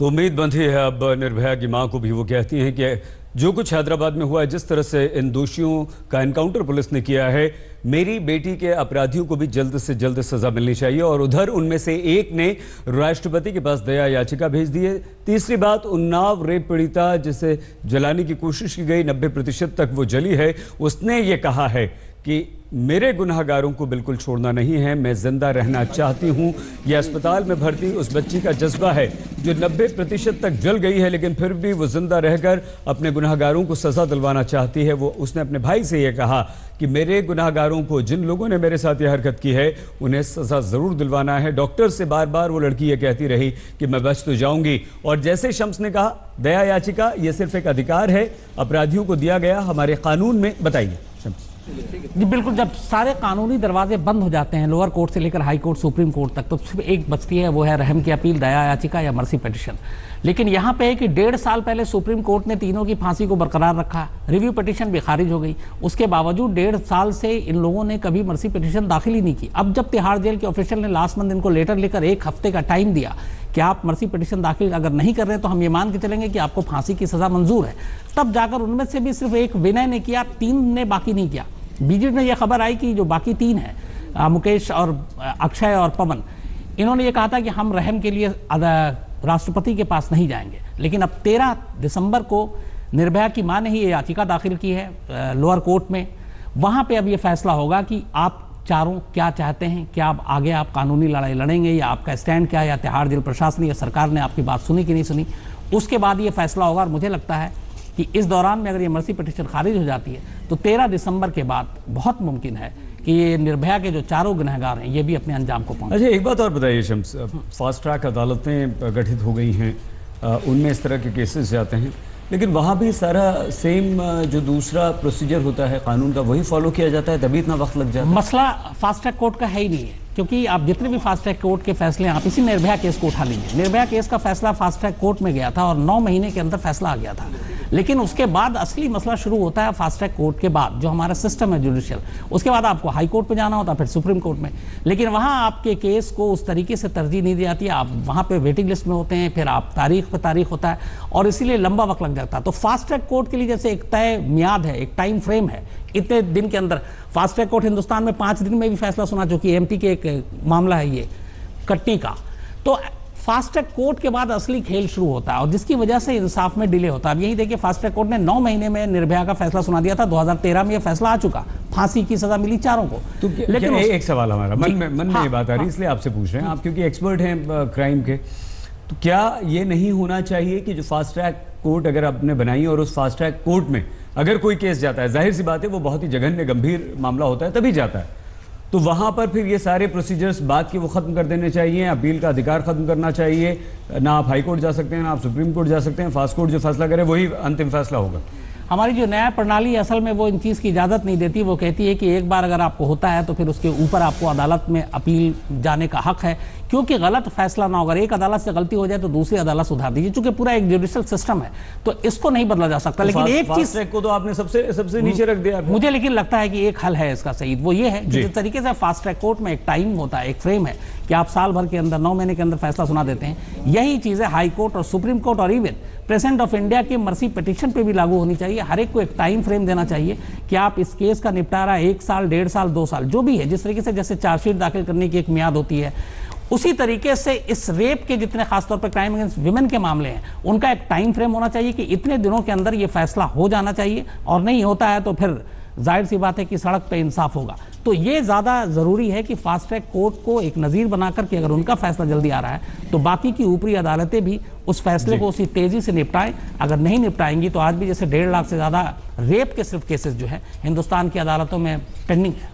तो उम्मीद बंधी है अब निर्भया की मां को भी। वो कहती हैं कि जो कुछ हैदराबाद में हुआ है, जिस तरह से इन दोषियों का एनकाउंटर पुलिस ने किया है, मेरी बेटी के अपराधियों को भी जल्द से जल्द सजा मिलनी चाहिए। और उधर उनमें से एक ने राष्ट्रपति के पास दया याचिका भेज दी है। तीसरी बात, उन्नाव रेप पीड़िता जिसे जलाने की कोशिश की गई, 90% तक वो जली है, उसने ये कहा है कि मेरे गुनाहगारों को बिल्कुल छोड़ना नहीं है, मैं जिंदा रहना चाहती हूं। यह अस्पताल में भर्ती उस बच्ची का जज्बा है जो 90% तक जल गई है, लेकिन फिर भी वो जिंदा रहकर अपने गुनाहगारों को सजा दिलवाना चाहती है। वो उसने अपने भाई से यह कहा कि मेरे गुनाहगारों को, जिन लोगों ने मेरे साथ यह हरकत की है, उन्हें सजा जरूर दिलवाना है। डॉक्टर से बार बार वो लड़की ये कहती रही कि मैं बच तो जाऊंगी। और जैसे शम्स ने कहा, दया याचिका ये सिर्फ एक अधिकार है, अपराधियों को दिया गया हमारे कानून में। बताइए शम्स। जी बिल्कुल, जब सारे कानूनी दरवाजे बंद हो जाते हैं लोअर कोर्ट से लेकर हाई कोर्ट, सुप्रीम कोर्ट तक, तो सिर्फ एक बचती है, वो है रहम की अपील, दया याचिका या मर्सी पिटीशन। लेकिन यहाँ पे है कि 1.5 साल पहले सुप्रीम कोर्ट ने तीनों की फांसी को बरकरार रखा, रिव्यू पिटीशन भी खारिज हो गई। उसके बावजूद 1.5 साल से इन लोगों ने कभी मर्सी पिटीशन दाखिल ही नहीं की। अब जब तिहाड़ जेल के ऑफिशियल ने लास्ट मंथ इनको लेटर लेकर 1 हफ्ते का टाइम दिया कि आप मर्सी पिटीशन दाखिल अगर नहीं कर रहे तो हम ये मान के चलेंगे कि आपको फांसी की सजा मंजूर है, तब जाकर उनमें से भी सिर्फ एक विनय ने किया, 3 ने बाकी नहीं किया। बीजेपी में यह खबर आई कि जो बाकी 3 हैं, मुकेश और अक्षय और पवन, इन्होंने ये कहा था कि हम रहम के लिए राष्ट्रपति के पास नहीं जाएंगे। लेकिन अब 13 दिसंबर को निर्भया की मां ने ही ये याचिका दाखिल की है लोअर कोर्ट में। वहां पे अब ये फैसला होगा कि आप चारों क्या चाहते हैं, क्या आप आगे आप कानूनी लड़ाई लड़ेंगे या आपका स्टैंड क्या है, या तिहाड़ जेल प्रशासन या सरकार ने आपकी बात सुनी कि नहीं सुनी। उसके बाद ये फैसला होगा। और मुझे लगता है कि इस दौरान में अगर ये मर्सी पिटीशन खारिज हो जाती है तो 13 दिसंबर के बाद बहुत मुमकिन है कि ये निर्भया के जो चारों गुनहगार हैं ये भी अपने अंजाम को पहुंचे। अच्छा, एक बात और बताइए शम्स, फास्ट ट्रैक अदालतें गठित हो गई हैं, उनमें इस तरह के केसेस जाते हैं, लेकिन वहाँ भी सारा सेम जो दूसरा प्रोसीजर होता है कानून का, वही फॉलो किया जाता है, तभी इतना वक्त लग जाता है। मसला फास्ट ट्रैक कोर्ट का है ही नहीं है, क्योंकि आप जितने भी फास्ट ट्रैक कोर्ट के फैसले, आप इसी निर्भया केस को उठा लीजिए। निर्भया केस का फैसला फास्ट ट्रैक कोर्ट में गया था और 9 महीने के अंदर फैसला आ गया था। लेकिन उसके बाद असली मसला शुरू होता है फास्ट ट्रैक कोर्ट के बाद, जो हमारा सिस्टम है जुडिशियल। उसके बाद आपको हाई कोर्ट में जाना होता है, फिर सुप्रीम कोर्ट में। लेकिन वहाँ आपके केस को उस तरीके से तरजीह नहीं दी जाती है, आप वहाँ पे वेटिंग लिस्ट में होते हैं, फिर आप तारीख पे तारीख होता है और इसीलिए लंबा वक्त लग जाता है। तो फास्ट ट्रैक कोर्ट के लिए जैसे एक तय मियाद है, एक टाइम फ्रेम है, इतने दिन के अंदर। फास्ट ट्रैक कोर्ट हिंदुस्तान में 5 दिन में भी फैसला सुना चुकी है। एमपी के एक मामला है ये कटनी का। तो फास्ट ट्रैक कोर्ट के बाद असली खेल शुरू होता है और जिसकी वजह से इंसाफ में डिले होता है। अब यही देखिए, फास्ट ट्रैक कोर्ट ने 9 महीने में निर्भया का फैसला सुना दिया था। 2013 में यह फैसला आ चुका, फांसी की सजा मिली चारों को। तो लेकिन एक सवाल हमारा मन में ये बात आ रही है, इसलिए आपसे पूछ रहे हैं, आप क्योंकि एक्सपर्ट हैं क्राइम के। तो क्या ये नहीं होना चाहिए कि जो फास्ट ट्रैक कोर्ट अगर आपने बनाई और उस फास्ट ट्रैक कोर्ट में अगर कोई केस जाता है, जाहिर सी बात है वो बहुत ही जघन्य गंभीर मामला होता है, तभी जाता है, तो वहां पर फिर ये सारे प्रोसीजर्स बाद के वो खत्म कर देने चाहिए, अपील का अधिकार खत्म करना चाहिए। ना आप हाई कोर्ट जा सकते हैं, ना आप सुप्रीम कोर्ट जा सकते हैं, फास्ट कोर्ट जो फैसला करे वही अंतिम फैसला होगा। हमारी जो न्याय प्रणाली असल में वो इन चीज़ की इजाज़त नहीं देती। वो कहती है कि एक बार अगर आपको होता है तो फिर उसके ऊपर आपको अदालत में अपील जाने का हक है, क्योंकि गलत फैसला ना हो। अगर एक अदालत से गलती हो जाए तो दूसरी अदालत सुधार दीजिए, चूंकि पूरा एक जुडिशियल सिस्टम है तो इसको नहीं बदला जा सकता। लेकिन एक चीज को तो आपने सबसे नीचे रख दिया। मुझे लेकिन लगता है कि एक हल है इसका सईद, वो ये है कि जिस तरीके से फास्ट ट्रैक कोर्ट में एक टाइम होता है, एक फ्रेम है कि आप साल भर के अंदर 9 महीने के अंदर फैसला सुना देते हैं, यही चीजें हाई कोर्ट और सुप्रीम कोर्ट और इवन प्रेसिडेंट ऑफ इंडिया की मर्सी पिटीशन पे भी लागू होनी चाहिए। हर एक को एक टाइम फ्रेम देना चाहिए कि आप इस केस का निपटारा 1 साल, 1.5 साल, 2 साल जो भी है, जिस तरीके से जैसे चार्जशीट दाखिल करने की एक मियाद होती है, उसी तरीके से इस रेप के जितने खासतौर पर क्राइम अगेंस्ट विमेन के मामले हैं उनका एक टाइम फ्रेम होना चाहिए कि इतने दिनों के अंदर ये फैसला हो जाना चाहिए। और नहीं होता है तो फिर जाहिर सी बात है कि सड़क पे इंसाफ होगा। तो ये ज़्यादा ज़रूरी है कि फास्ट ट्रैक कोर्ट को एक नज़ीर बनाकर कि अगर उनका फैसला जल्दी आ रहा है तो बाकी की ऊपरी अदालतें भी उस फैसले को उसी तेज़ी से निपटाएं। अगर नहीं निपटाएंगी तो आज भी जैसे 1.5 लाख से ज़्यादा रेप के सिर्फ केसेस जो है हिंदुस्तान की अदालतों में पेंडिंग है।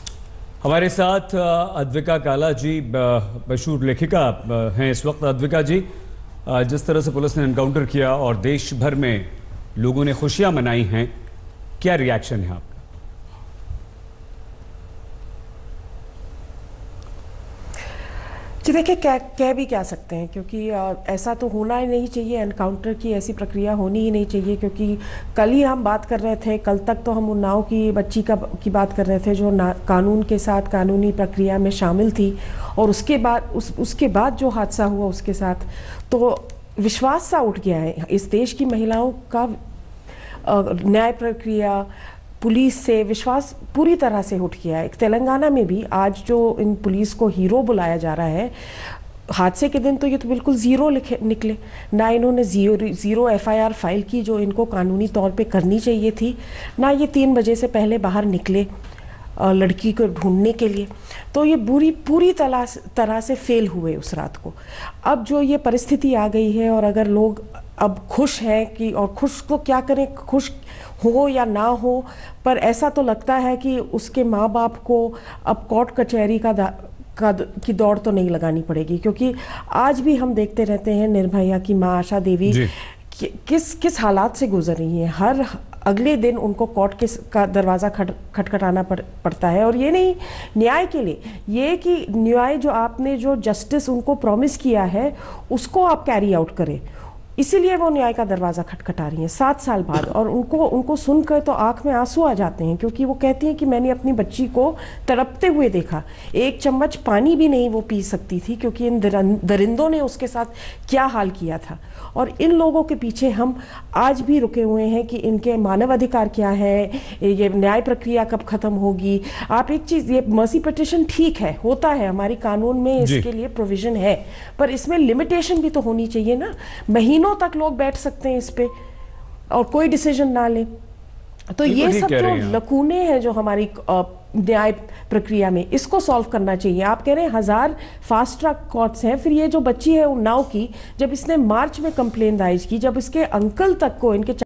हमारे साथ अद्विका काला जी मशहूर लेखिका हैं इस वक्त। अद्विका जी, जिस तरह से पुलिस ने एनकाउंटर किया और देश भर में लोगों ने खुशियां मनाई हैं, क्या रिएक्शन है आपका? जी देखिए, कह भी क्या सकते हैं, क्योंकि ऐसा तो होना ही नहीं चाहिए। एनकाउंटर की ऐसी प्रक्रिया होनी ही नहीं चाहिए, क्योंकि कल ही हम बात कर रहे थे, कल तक तो हम उन्नाव की बच्ची की बात कर रहे थे जो कानून के साथ कानूनी प्रक्रिया में शामिल थी, और उसके बाद जो हादसा हुआ उसके साथ, तो विश्वास सा उठ गया है इस देश की महिलाओं का। न्याय प्रक्रिया, पुलिस से विश्वास पूरी तरह से उठ गया है। तेलंगाना में भी आज जो इन पुलिस को हीरो बुलाया जा रहा है, हादसे के दिन तो ये तो बिल्कुल ज़ीरो निकले। ना इन्होंने ज़ीरो FIR फाइल की जो इनको कानूनी तौर पे करनी चाहिए थी, ना ये 3 बजे से पहले बाहर निकले लड़की को ढूंढने के लिए। तो ये पूरी तरह से फेल हुए उस रात को। अब जो ये परिस्थिति आ गई है, और अगर लोग अब खुश हैं कि, और खुश तो क्या करें, खुश हो या ना हो, पर ऐसा तो लगता है कि उसके माँ बाप को अब कोर्ट कचहरी की दौड़ तो नहीं लगानी पड़ेगी। क्योंकि आज भी हम देखते रहते हैं निर्भया की माँ आशा देवी किस हालात से गुजर रही है। हर अगले दिन उनको कोर्ट का दरवाज़ा खटखटाना पड़ता है। और ये नहीं न्याय के लिए, ये कि न्याय जो आपने जो जस्टिस उनको प्रॉमिस किया है उसको आप कैरी आउट करें, इसीलिए वो न्याय का दरवाज़ा खटखटा रही हैं 7 साल बाद। और उनको सुनकर तो आंख में आंसू आ जाते हैं, क्योंकि वो कहती हैं कि मैंने अपनी बच्ची को तड़पते हुए देखा, 1 चम्मच पानी भी नहीं वो पी सकती थी, क्योंकि इन दरिंदों ने उसके साथ क्या हाल किया था। और इन लोगों के पीछे हम आज भी रुके हुए हैं कि इनके मानव अधिकार क्या है, ये न्याय प्रक्रिया कब खत्म होगी। आप एक चीज़, ये मर्सी पिटिशन ठीक है, होता है, हमारी कानून में इसके लिए प्रोविजन है, पर इसमें लिमिटेशन भी तो होनी चाहिए ना। महीनों तक लोग बैठ सकते हैं इस पे और कोई डिसीजन ना ले। तो ये सब जो लकूने हैं जो हमारी न्याय प्रक्रिया में, इसको सॉल्व करना चाहिए। आप कह रहे हैं 1000 फास्ट ट्रैक कोर्ट्स हैं, फिर ये जो बच्ची है उन्नाव की, जब इसने मार्च में कंप्लेन दायर की, जब इसके अंकल तक को, इनके